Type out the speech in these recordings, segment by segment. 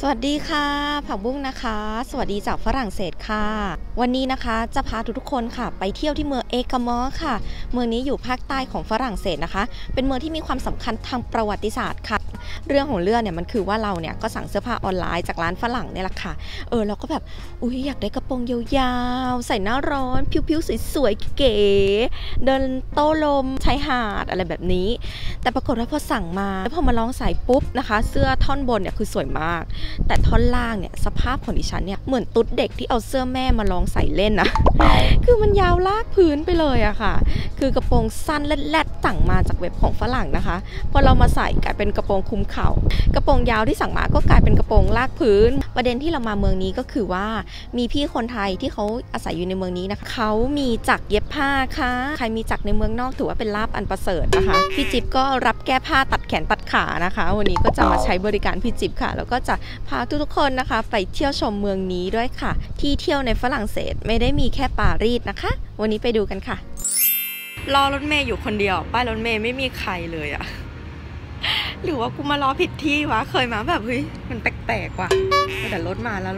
วัสดีค่ะผักบุ้งนะคะสวัสดีจากฝรั่งเศสค่ะวันนี้นะคะจะพาทุกคนค่ะไปเที่ยวที่เมืองเอกามอค่ะเมืองนี้อยู่ภาคใต้ของฝรั่งเศสนะคะเป็นเมืองที่มีความสำคัญทางประวัติศาสตร์ค่ะเรื่องของเรื่องเนี่ยมันคือว่าเราเนี่ยก็สั่งเสื้อผ้าออนไลน์จากร้านฝรั่งเนี่ยแหละค่ะเราก็แบบอุ๊ยอยากได้กระโปรงยาวๆใส่หน้าร้อนผิวๆสวยๆเก๋เดินโต้ลมชายหาดอะไรแบบนี้แต่ปรากฏว่าพอสั่งมาแล้วพอมาลองใส่ปุ๊บนะคะเสื้อท่อนบนเนี่ยคือสวยมากแต่ท่อนล่างเนี่ยสภาพของดิฉันเนี่ยเหมือนตุ๊ดเด็กที่เอาเสื้อแม่มาลองใส่เล่นนะ คือมันยาวลากพื้นไปเลยอะค่ะคือกระโปรงสั้นแรดๆสั่งมาจากเว็บของฝรั่งนะคะพอเรามาใส่กลายเป็นกระโปรงคลุมเข่ากระโปรงยาวที่สั่งมาก็กลายเป็นกระโปรงลากพื้นประเด็นที่เรามาเมืองนี้ก็คือว่ามีพี่คนไทยที่เขาอาศัยอยู่ในเมืองนี้นะคะเขามีจักรเย็บผ้าค่ะใครมีจักรในเมืองนอกถือว่าเป็นลาภอันประเสริฐนะคะพี่จิ๊บก็รับแก้ผ้าตัดแขนตัดขานะคะวันนี้ก็จะมาใช้บริการพี่จิ๊บค่ะแล้วก็จะพาทุกคนนะคะไปเที่ยวชมเมืองนี้ด้วยค่ะที่เที่ยวในฝรั่งเศสไม่ได้มีแค่ปารีสนะคะวันนี้ไปดูกันค่ะรอรถเมย์อยู่คนเดียวป้ายรถเมย์ไม่มีใครเลยอะหรือว่ากูมารอผิดที่วะเคยมาแบบเฮ้ยมันแปลกๆว่ะแต่รถมาแล้ว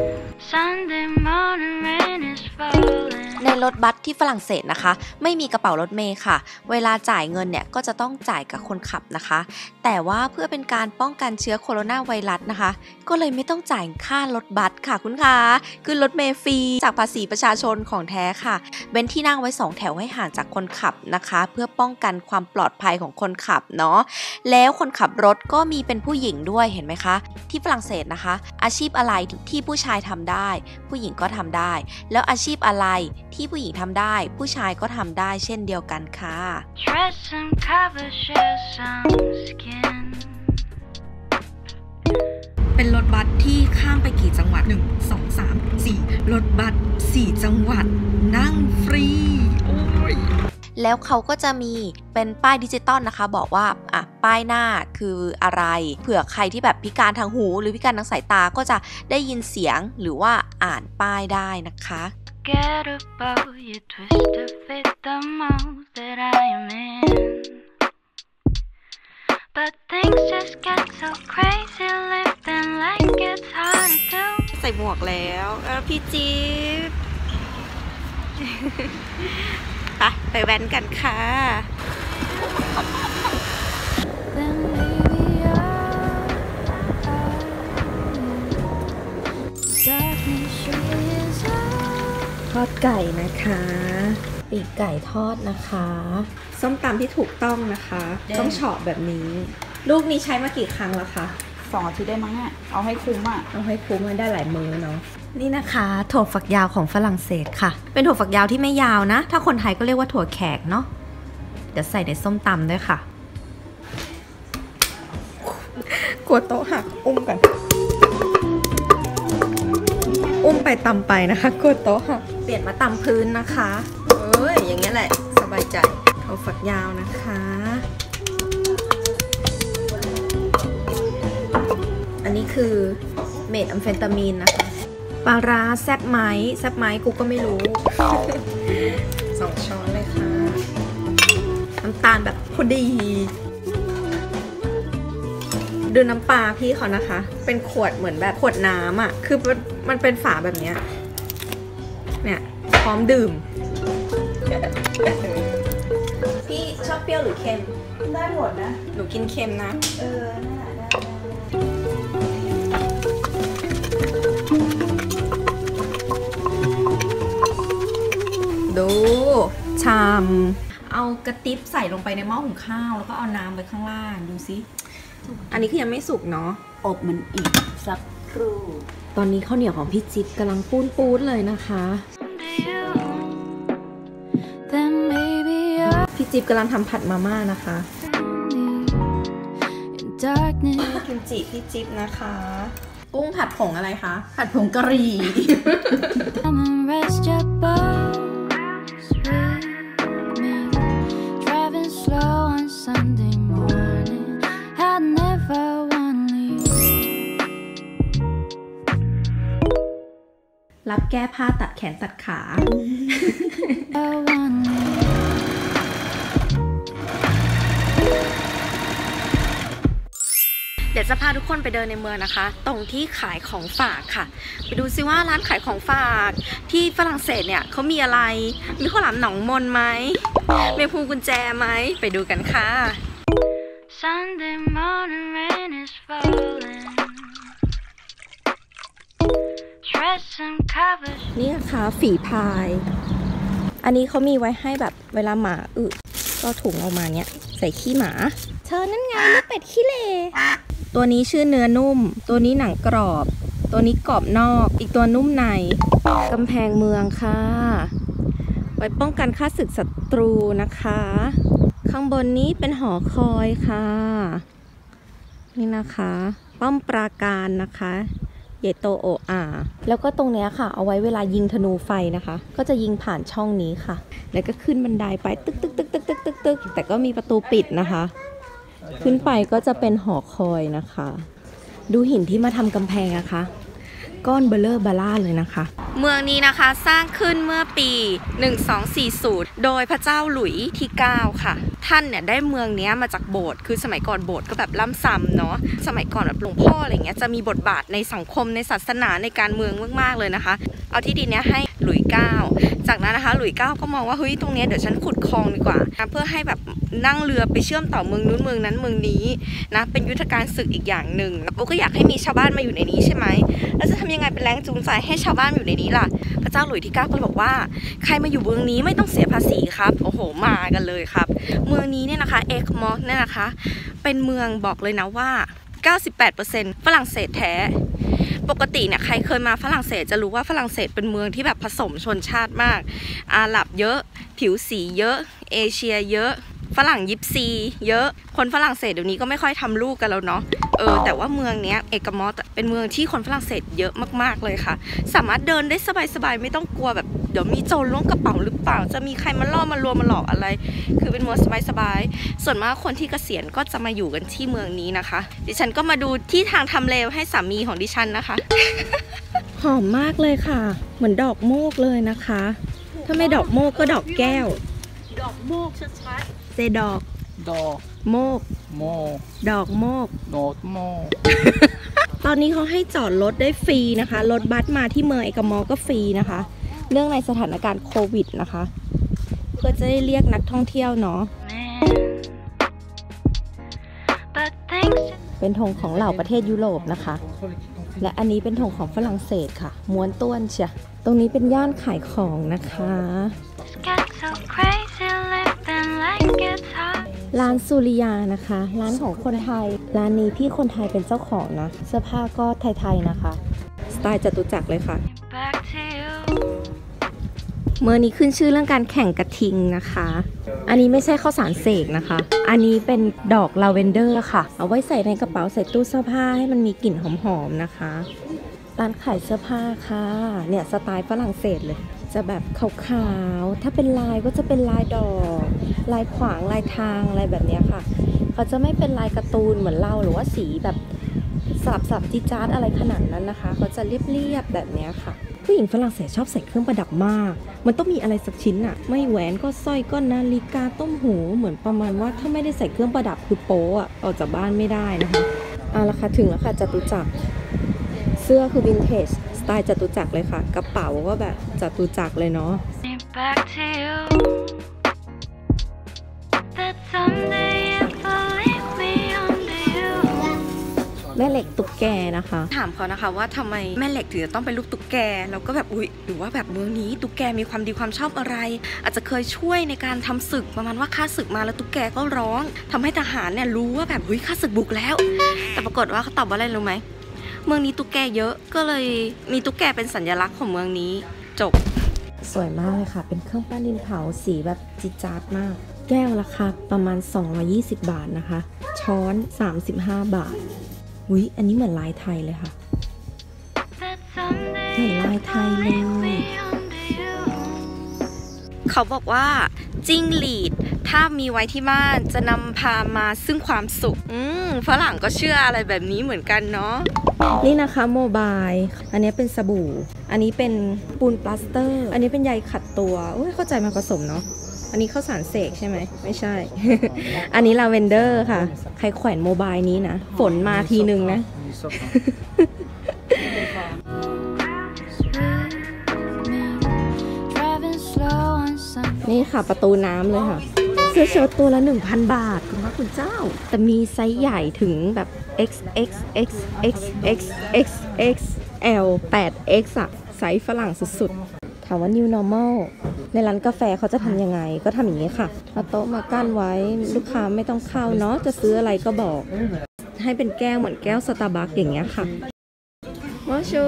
ในรถบัสที่ฝรั่งเศสนะคะไม่มีกระเป๋ารถเมล์ค่ะเวลาจ่ายเงินเนี่ยก็จะต้องจ่ายกับคนขับนะคะแต่ว่าเพื่อเป็นการป้องกันเชื้อโคโรนาไวรัสนะคะก็เลยไม่ต้องจ่ายค่ารถบัสค่ะคุณคะคือรถเมล์ฟรีจากภาษีประชาชนของแท้ค่ะเว้นที่นั่งไว้2แถวให้ห่างจากคนขับนะคะเพื่อป้องกันความปลอดภัยของคนขับเนาะแล้วคนขับรถก็มีเป็นผู้หญิงด้วยเห็นไหมคะที่ฝรั่งเศสนะคะอาชีพอะไรที่ผู้ชายทำได้ผู้หญิงก็ทำได้แล้วอาชีพอะไรที่ผู้หญิงทำได้ผู้ชายก็ทำได้เช่นเดียวกันค่ะเป็นรถบัสที่ข้ามไปกี่จังหวัด1 2 3 4รถบัส4จังหวัดนั่งฟรีแล้วเขาก็จะมีเป็นป้ายดิจิตอลนะคะบอกว่าป้ายหน้าคืออะไรเผื่อใครที่แบบพิการทางหูหรือพิการทางสายตาก็จะได้ยินเสียงหรือว่าอ่านป้ายได้นะคะใส่หมวกแล้วพี่จิ๊บ ไปแว้นกันค่ะทอดไก่นะคะปีกไก่ทอดนะคะส้มตำที่ถูกต้องนะคะต้องเฉาะแบบนี้ลูกนี้ใช้มากี่ครั้งแล้วคะ 2 อาทิตย์ได้มั้งเนี่ยเอาให้คุ้มเอาให้คุ้มมันได้หลายมื้อเนาะนี่นะคะถั่วฝักยาวของฝรั่งเศสค่ะเป็นถั่วฝักยาวที่ไม่ยาวนะถ้าคนไทยก็เรียกว่าถั่วแขกเนาะเดี๋ยวใส่ในส้มตำด้วยค่ะกลัวโต๊ะหักอุ้มกันอุ้มไปตำไปนะคะกลัวโต๊ะหักเปลี่ยนมาตำพื้นนะคะอย่างเงี้ยแหละสบายใจถั่วฝักยาวนะคะอันนี้คือเมทแอมเฟตามีนนะคะปลาร้าแซ่บไหมกูก็ไม่รู้ 2 ช้อนเลยค่ะน้ำตาลแบบพอดีดูน้ำปลาพี่เขานะคะเป็นขวดเหมือนแบบขวดน้ำอ่ะคือมันเป็นฝาแบบเนี้ยเนี่ยพร้อมดื่มพี่ชอบเปรี้ยวหรือเค็มได้หมดนะหนูกินเค็มนะดูชามเอากระติบใส่ลงไปในหม้อหุงข้าวแล้วก็เอาน้ำไปข้างล่างดูสิอันนี้คือยังไม่สุกเนาะอบมันอีกสักครู่ตอนนี้ข้าวเหนียวของพี่จิ๊บกำลังปูนเลยนะคะพี่จิ๊บกำลังทำผัดมาม่านะคะกิมจิพี่จิ๊บนะคะกุ้งผัดผงอะไรคะผัดผงกะหรี่รับแก้ผ้าตัดแขนตัดขาเดี๋ยวดี๋ยวจะพาทุกคนไปเดินในเมืองนะคะตรงที่ขายของฝากค่ะไปดูซิว่าร้านขายของฝากที่ฝรั่งเศสเนี่ยเขามีอะไรมีข้าวหลามหนองมนไหมมีพวงกุญแจไหมไปดูกันค่ะ Sunday morning rain is falling. Dress and covers. นี่นะคะฝีพายอันนี้เขามีไว้ให้แบบเวลาหมาก็ถุงออกมาเนี่ยใส่ขี้หมาเธอนั่นไงลูกเป็ดขี้เลตัวนี้ชื่อเนื้อนุ่มตัวนี้หนังกรอบตัวนี้กรอบนอกอีกตัวนุ่มในกำแพงเมืองค่ะไว้ป้องกันฆ่าศึกศัตรูนะคะข้างบนนี้เป็นหอคอยค่ะนี่นะคะป้อมปราการนะคะใหญ่โตโออาแล้วก็ตรงเนี้ยค่ะเอาไว้เวลายิงธนูไฟนะคะก็จะยิงผ่านช่องนี้ค่ะแล้วก็ขึ้นบันไดไปตึกตึกตึกตึกตึกตึกตึกแต่ก็มีประตูปิดนะคะขึ้นไปก็จะเป็นหอคอยนะคะดูหินที่มาทำกำแพงนะคะก้อนเบลเลอร์บาร่าเลยนะคะเมืองนี้นะคะสร้างขึ้นเมื่อปี 1240 โดยพระเจ้าหลุยที่ 9 ค่ะท่านเนี่ยได้เมืองนี้มาจากโบสถ์คือสมัยก่อนโบสถ์ก็แบบล่ำซ้ำเนาะสมัยก่อนแบบหลวงพ่ออะไรเงี้ยจะมีบทบาทในสังคมในศาสนาในการเมืองมากๆเลยนะคะเอาที่ดินเนี้ยให้หลุย 9จากนั้นนะคะหลุย 9ก็มองว่าเฮ้ยตรงเนี้ยเดี๋ยวฉันขุดคลองดีกว่าเพื่อให้แบบนั่งเรือไปเชื่อมต่อเมืองนู้นเมืองนั้นเมืองนี้นะเป็นยุทธการศึกอีกอย่างหนึ่งแล้วก็อยากให้มีชาวบ้านมาอยู่ในนี้ใช่ไหมแล้วจะทำยังไงเป็นแรงจูงใจให้ชาวบ้านอยู่ในนี้ล่ะพระเจ้าหลุยที่ 9ก็เลยบอกว่าใครมาอยู่เมืองนี้ไม่ต้องเสียภาษีครับโอ้โหมากันเลยครับเมืองนี้เนี่ยนะคะเอ็กมอสเนี่ยนะคะเป็นเมืองบอกเลยนะว่า 98% ฝรั่งเศสแท้ปกติเนี่ยใครเคยมาฝรั่งเศสจะรู้ว่าฝรั่งเศสเป็นเมืองที่แบบผสมชนชาติมากอาหรับเยอะผิวสีเยอะเอเชียเยอะฝรั่งยิปซีเยอะคนฝรั่งเศสเดี๋ยวนี้ก็ไม่ค่อยทำลูกกันแล้วเนาะแต่ว่าเมืองเนี้ยเอกมอสเป็นเมืองที่คนฝรั่งเศสเยอะมากๆเลยค่ะสามารถเดินได้สบายๆไม่ต้องกลัวแบบเดี๋ยวมีโจรล้วงกระเป๋าหรือเปล่าจะมีใครมาล่อมาลวงมาหลอกอะไรคือเป็นเมืองสบายๆส่วนมากคนที่เกษียณก็จะมาอยู่กันที่เมืองนี้นะคะดิฉันก็มาดูที่ทางทำเลให้สามีของดิฉันนะคะ หอมมากเลยค่ะเหมือนดอกโมกเลยนะคะถ้าไม่ดอกโมกก็ดอกแก้วดอกโมกชัดเจดอกดโมกดอกโมกตอนนี้เขาให้จอดรถได้ฟรีนะคะรถบัสมาที่เมืองเอกมอก็ฟรีนะคะเนื่องในสถานการณ์โควิดนะคะเพื่อจะได้เรียกนักท่องเที่ยวเนาะเป็นธงของเหล่าประเทศยุโรปนะคะและอันนี้เป็นธงของฝรั่งเศสค่ะม้วนต้วนเชียตรงนี้เป็นย่านขายของนะคะร้านสุริยานะคะร้านของคนไทยร้านนี้พี่คนไทยเป็นเจ้าของนะเสื้อผ้าก็ไทยๆนะคะสไตล์จตุจักรเลยค่ะเมื่อนี้ขึ้นชื่อเรื่องการแข่งกระทิงนะคะอันนี้ไม่ใช่ข้าวสารเสกนะคะอันนี้เป็นดอกลาเวนเดอร์ค่ะเอาไว้ใส่ในกระเป๋าใส่ตู้เสื้อผ้าให้มันมีกลิ่นหอมๆนะคะร้านขายเสื้อผ้าค่ะเนี่ยสไตล์ฝรั่งเศสเลยจะแบบขาวๆถ้าเป็นลายก็จะเป็นลายดอกลายขวางลายทางอะไรแบบนี้ค่ะเขาจะไม่เป็นลายการ์ตูนเหมือนเราหรือว่าสีแบบสับจี๊ดๆอะไรขนาดนั้นนะคะเขาจะเรียบๆแบบนี้ค่ะผู้หญิงฝรั่งเศสชอบใส่เครื่องประดับมากมันต้องมีอะไรสักชิ้นอะไม่แหวนก็สร้อยก็นาฬิกาต้มหูเหมือนประมาณว่าถ้าไม่ได้ใส่เครื่องประดับคือโป๊ะออกจากบ้านไม่ได้นะคะเอาละค่ะถึงแล้วค่ะจตุจักรเสื้อคือวินเทจสไตล์จตุจักรเลยค่ะกระเป๋าก็แบบจตุจักรเลยเนาะแม่เหล็กตุ๊กแกนะคะถามเขานะคะว่าทำไมแม่เหล็กถึงจะต้องเป็นลูกตุ๊กแกแล้วก็แบบอุ๊ยหรือว่าแบบเมืองนี้ตุ๊กแกมีความดีความชอบอะไรอาจจะเคยช่วยในการทำศึกประมาณว่าฆ่าศึกมาแล้วตุ๊กแกก็ร้องทำให้ทหารเนี่ยรู้ว่าแบบเฮ้ยฆ่าศึกบุกแล้วแต่ปรากฏว่าเขาตอบว่าอะไรรู้ไหมเมืองนี้ตุ๊กแกเยอะก็เลยมีตุ๊กแกเป็นสัญลักษณ์ของเมืองนี้จบสวยมากเลยค่ะเป็นเครื่องปั้นดินเผาสีแบบจี๊ดจ๊าดมากแก้วราคาประมาณ220 บาทนะคะช้อน35 บาทอุ๊ยอันนี้เหมือนลายไทยเลยค่ะเหมือนลายไทยเลยเขาบอกว่าจิ้งหรีดถ้ามีไว้ที่บ้านจะนำพามาซึ่งความสุขฝรั่งก็เชื่ออะไรแบบนี้เหมือนกันเนาะนี่นะคะโมบายอันนี้เป็นสบู่อันนี้เป็นปูนปลาสเตอร์อันนี้เป็นใยขัดตัวเข้าใจมาผสมเนาะอันนี้ข้าวสารเสกใช่ไหมไม่ใช่ อันนี้ลาเวนเดอร์ค่ะ ใครแขวนโมบายนี้นะฝนมาทีนึงนะ Driving slow on some นี่ค่ะประตูน้ำเลยค่ะ เสื้อเชิ้ตตัวละ 1,000 บาทคุณพระคุณเจ้า แต่มีไซส์ใหญ่ถึงแบบ XXXXXXL 8X อะไซส์ฝรั่งสุดๆ ถามว่า New Normal ในร้านกาแฟเขาจะทำยังไงก็ทำอย่างนี้ค่ะเอาโต๊ะมากั้นไว้ลูกค้าไม่ต้องเข้าเนาะจะซื้ออะไรก็บอก ให้เป็นแก้วเหมือนแก้วสตาร์บัคอย่างเงี้ยค่ะมาชู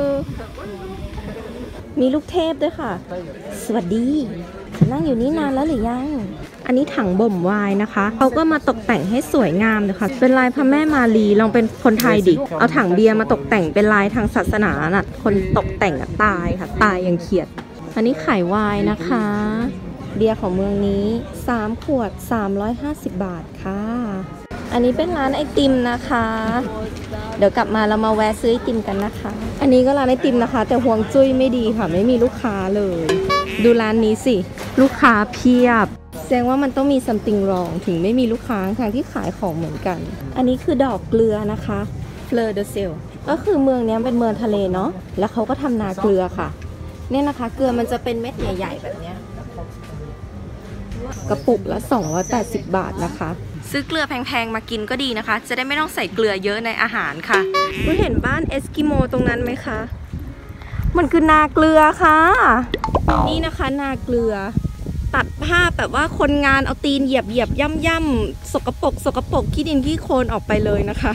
มีลูกเทพด้วยค่ะ สวัสดี นั่งอยู่นี่นานแล้วหรือยัง อันนี้ถังบ่มไวน์นะคะเขาก็มาตกแต่งให้สวยงามเลยค่ะเป็นลายพระแม่มารีลองเป็นคนไทยดิเอาถังเบียร์มาตกแต่งเป็นลายทางศาสนาน่ะคนตกแต่งอะตายค่ะตายอย่างเขียด อันนี้ขายไวน์นะคะ เบียร์ของเมืองนี้3 ขวด 350 บาทค่ะ อันนี้เป็นร้านไอติมนะคะ เดี๋ยวกลับมาเรามาแวะซื้อไอติมกันนะคะ อันนี้ก็ร้านไอติมนะคะ แต่ห่วงจุ้ยไม่ดีค่ะไม่มีลูกค้าเลย ดูร้านนี้สิลูกค้าเพียบแสดงว่ามันต้องมี something wrong ถึงไม่มีลูกค้าทั้งที่ขายของเหมือนกัน อันนี้คือดอกเกลือนะคะ Fleur de Sel ก็คือเมืองนี้เป็นเมืองทะเลเนาะแล้วเขาก็ทำนาเกลือค่ะเนี่ยนะคะเกลือมันจะเป็นเม็ดใหญ่ๆแบบเนี้ยกระปุกละ280 บาทนะคะซื้อเกลือแพงๆมากินก็ดีนะคะจะได้ไม่ต้องใส่เกลือเยอะในอาหารค่ะคุณเห็นบ้านเอสกิโมตรงนั้นไหมคะมันคือนาเกลือค่ะนี่นะคะนาเกลือตัดภาพแบบว่าคนงานเอาตีนเหยียบย่ำสกปรกขี้ดินขี้โคลนออกไปเลยนะคะ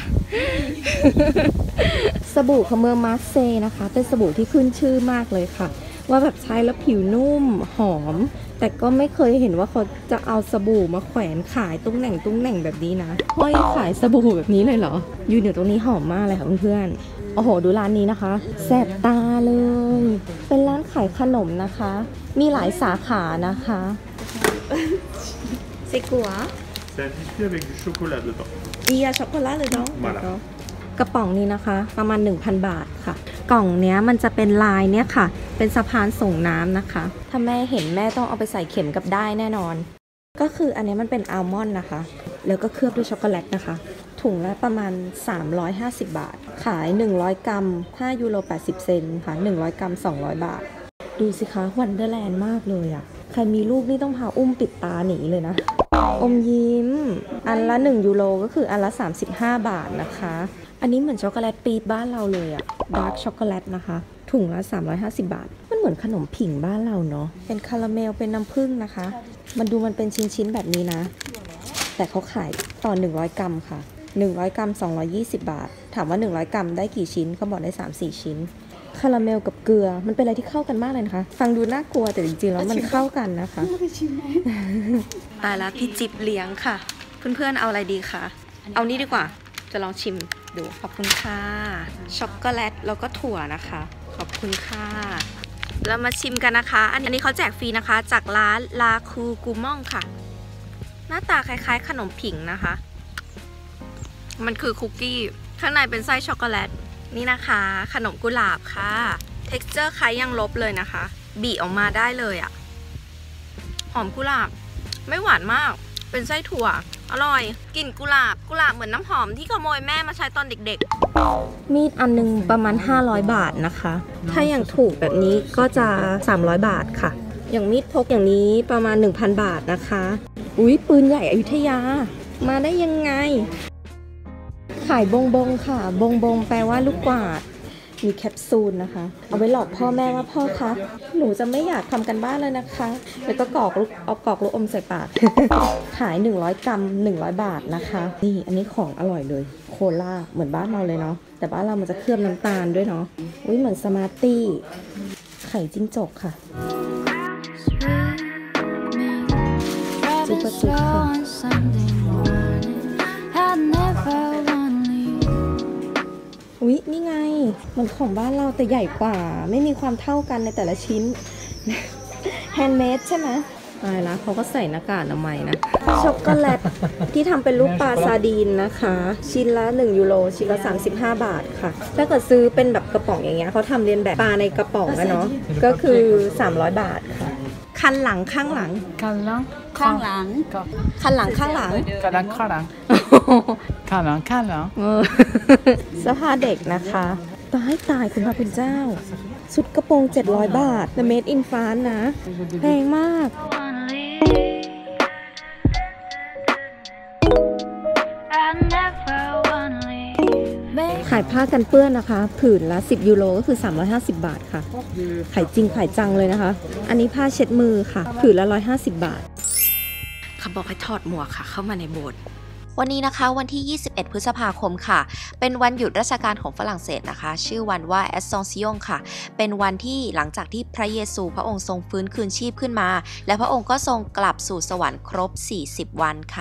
สบู่ของเมืองมาร์เซย์นะคะเป็นสบู่ที่ขึ้นชื่อมากเลยค่ะว่าแบบใช้แล้วผิวนุ่มหอมแต่ก็ไม่เคยเห็นว่าเขาจะเอาสบู่มาแขวนขายตุ้งแหน่งแบบนี้นะห้อยขายสบู่แบบนี้เลยเหรอยืนอยู่ตรงนี้หอมมากเลยค่ะเพื่อนๆโอ้โหดูร้านนี้นะคะแสบตาเลยเป็นร้านขายขนมนะคะมีหลายสาขานะคะC'est quoi? C'est un biscuit avec du chocolat dedans. Il y a chocolat dedans? Voilà. กระป๋องนี้นะคะประมาณ 1,000 บาทค่ะกล่องเนี้ยมันจะเป็นลายเนี้ยค่ะเป็นสะพานส่งน้ำนะคะถ้าแม่เห็นแม่ต้องเอาไปใส่เข็มกับได้แน่นอนก็คืออันนี้มันเป็นอัลมอนด์นะคะแล้วก็เคลือบด้วยช็อกโกแลตนะคะถุงละประมาณ350 บาทขาย100 กรัม5 ยูโร 80 เซนต์ค่ะ100 กรัม200 บาทดูสิคะวันเดอร์แลนด์มากเลยอ่ะใครมีลูกนี่ต้องพาอุ้มปิดตาหนีเลยนะอมยิ้มอันละ1 ยูโรก็คืออันละ35 บาทนะคะอันนี้เหมือนช็อกโกแลตปี๊บบ้านเราเลยอะดาร์กช็อกโกแลตนะคะถุงละ350 บาทมันเหมือนขนมผิงบ้านเราเนาะเป็นคาราเมลเป็นน้ำผึ้งนะคะมันเป็นชิ้นแบบนี้นะแต่เขาขายต่อ100 กรัมค่ะ100 กรัม220 บาทถามว่า100 กรัมได้กี่ชิ้นเขาบอกได้ 3-4 ชิ้นคาราเมลกับเกลือมันเป็นอะไรที่เข้ากันมากเลยนะคะฟังดูน่ากลัวแต่จริงๆแล้วมันเข้ากันนะคะตายแล้วพี่จิ๊บเลี้ยงค่ะเพื่อนๆเอาอะไรดีคะเอานี่ดีกว่าจะลองชิมดูขอบคุณค่ะช็อกโกแลตแล้วก็ถั่วนะคะขอบคุณค่ะเรามาชิมกันนะคะอันนี้เขาแจกฟรีนะคะจากร้านลาคูกูม่องค่ะหน้าตาคล้ายๆขนมผิงนะคะมันคือคุกกี้ข้างในเป็นไส้ช็อกโกแลตนี่นะคะขนมกุหลาบค่ะ texture คล้ายยังลบเลยนะคะบีออกมาได้เลยอ่ะหอมกุหลาบไม่หวานมากเป็นไส้ถั่วอร่อยกลิ่นกุหลาบเหมือนน้ำหอมที่ขโมยแม่มาใช้ตอนเด็กๆมีดอันนึงประมาณ500 บาทนะคะถ้าอย่างถูกแบบนี้ก็จะ300 บาทค่ะอย่างมีดพกอย่างนี้ประมาณ 1,000 บาทนะคะอุ๊ยปืนใหญ่อยุธยามาได้ยังไงขายบงค่ะบงแปลว่าลูกกวาดมีแคปซูลนะคะเอาไว้หลอกพ่อแม่ว่าพ่อคะหนูจะไม่อยากทำกันบ้านเลยนะคะแล้วก็กรอกลูกอมใส่ปาก ขาย100 กรัม100 บาทนะคะนี่อันนี้ของอร่อยเลยโคลาเหมือนบ้านเราเลยเนาะแต่บ้านเรามันจะเคลือบน้ำตาลด้วยเนาะอุ้ยเหมือนสมาร์ตี้ไข่จิ้งจกค่ะ Driving slow on Sunday morning. I'd never wanna leave. อุ๊ยนี่ไงเหมือนของบ้านเราแต่ใหญ่กว่าไม่มีความเท่ากันในแต่ละชิ้น แฮนด์เมดใช่ไหมตายแล้วเขาก็ใส่หน้ากากอนามัยนะช็อกโกแลตที่ทำเป็นรูปปลาซาดีนนะคะชิ้นละ1 ยูโรชิ้นละ35 บาทค่ะถ้าเกิดซื้อเป็นแบบกระป๋องอย่างเงี้ยเขาทำเรียนแบบปลาในกระป๋องนะเนาะก็คือ300 บาทค่ะคันหลังข้างหลังข้างหลังคันหลังข้างหลังข้างหลังเสื้อผ้าเด็กนะคะตายคุณพระคุณเจ้าชุดกระโปรง700 บาทแต่ made in France นะแพงมาก ขายผ้ากันเปื้อนนะคะผืนละ10 ยูโรก็คือ350 บาทค่ะขายจริงขายจังเลยนะคะอันนี้ผ้าเช็ดมือค่ะผืนละ150 บาทเขาบอกให้ถอดหมวกค่ะเข้ามาในโบสถ์วันนี้นะคะวันที่ 21 พฤษภาคมค่ะเป็นวันหยุดราชการของฝรั่งเศสนะคะชื่อวันว่า Ascension ค่ะเป็นวันที่หลังจากที่พระเยซูพระองค์ทรงฟื้นคืนชีพขึ้นมาและพระองค์ก็ทรงกลับสู่สวรรค์ครบ40 วันค่ะ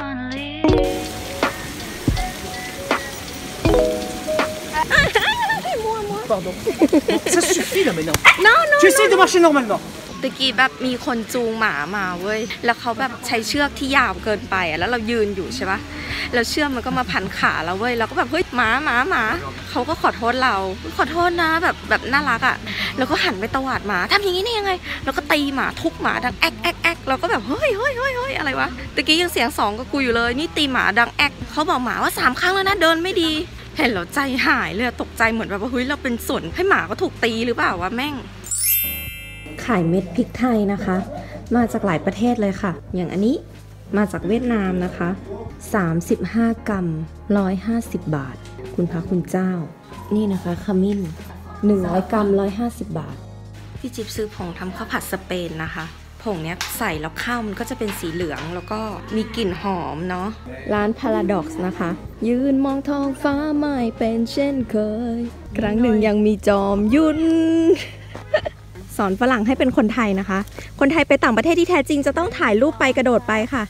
Pardon. Ça suffit là maintenant. Non. Tu essaies de marcher normalement. ตะกี้แบบมีคนจูงหมามาเว้ยแล้วเขาแบบใช้เชือกที่ยาวเกินไปอ่ะแล้วเรายืนอยู่ใช่ปะแล้วเชือกมันก็มาพันขาเราเว้ยเราก็แบบเฮ้ยหมาเขาก็ขอโทษเราขอโทษนะแบบน่ารักอ่ะแล้วก็หันไปตวาดหมาทำอย่างนี้ได้ยังไงแล้วก็ตีหมาทุบหมาดังแอ๊กเราก็แบบเฮ้ยอะไรวะตะกี้ยังเสียง2กับกูอยู่เลยนี่ตีหมาดังแอ๊กเขาบอกหมาว่า3 ครั้งแล้วนะเดินไม่ดีเห็นแล้วใจหายเลยตกใจเหมือนแบบว่าเฮ้ยเราเป็นส่วนให้หมาก็ถูกตีหรือเปล่าวะแม่งขายเม็ดพริกไทยนะคะมาจากหลายประเทศเลยค่ะอย่างอันนี้มาจากเวียดนามนะคะ35 กรัม150 บาทคุณพระคุณเจ้านี่นะคะขมิ้น100 กรัม150 บาทพี่จิ๊บซื้อผงทำข้าวผัดสเปนนะคะผงเนี้ยใส่แล้วข้าวมันก็จะเป็นสีเหลืองแล้วก็มีกลิ่นหอมเนาะร้าน Paradox นะคะยืนมองท้องฟ้าไม่เป็นเช่นเคยครั้งหนึ่งยังมีจอมยุทธสอนฝรั่งให้เป็นคนไทยนะคะคนไทยไปต่างประเทศที่แท้จริงจะต้องถ่ายรูปไปกระโดดไปค่ะ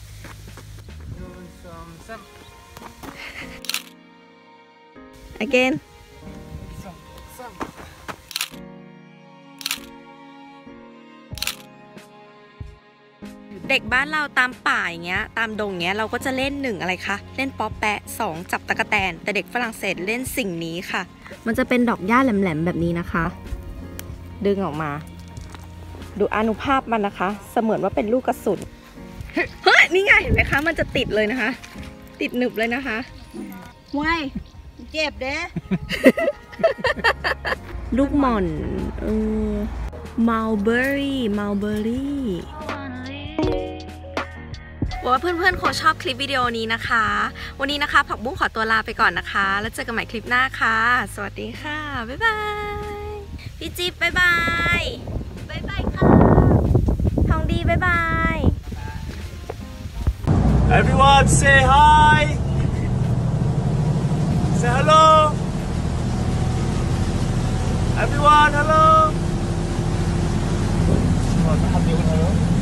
againเด็กบ้านเราตามป่าอย่างเงี้ยตามดงเงี้ยเราก็จะเล่น1อะไรคะเล่นป๊อปแปะ2จับตะกแตนแต่เด็กฝรั่งเศสเล่นสิ่งนี้ค่ะมันจะเป็นดอกหญ้าแหลมๆแบบนี้นะคะดึงออกมาดูอานุภาพมันนะคะเสมือนว่าเป็นลูกกระสุนเฮ้ยนี่ไงเห็นไหมคะมันจะติดเลยนะคะติดหนึบเลยนะคะว้ายเจ็บเด้ลูกหม่อนมัลเบอรี่ว่าเพื่อนๆคงชอบคลิปวิดีโอนี้นะคะวันนี้นะคะผักบุ้งขอตัวลาไปก่อนนะคะแล้วเจอกันใหม่คลิปหน้าค่ะสวัสดีค่ะบ๊ายบายพี่จิ๊บบ๊ายบายค่ะทองดีบ๊ายบาย Everyone say hi. Say hello. Everyone hello.